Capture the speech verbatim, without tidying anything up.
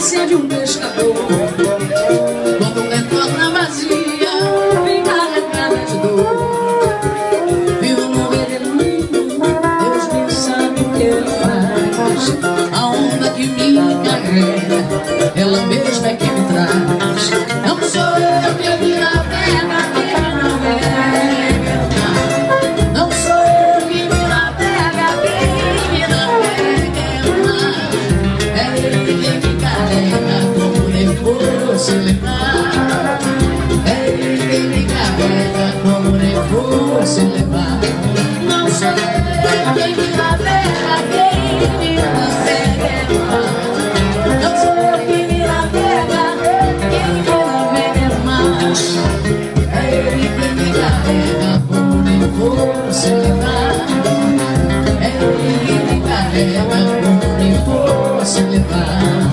delícia de um pescador. Quando uma torna vazia, vem carregada de dor. Viu no redemoinho, Deus bem sabe o que ele faz. A onda que me carrega, ela mesma é quem me traz. Não sou eu que me navega, quem me navega. Não sou eu que me navega, quem me navega. É ele quem me carrega, como nem fosse levar. É ele quem me carrega, como nem fosse levar. Não sou eu quem me navega, quem me navega. Não sou eu quem me navega, quem me navega mais. É ele quem me carrega, como nem fosse levar. É ele quem me carrega, como nem fosse levar.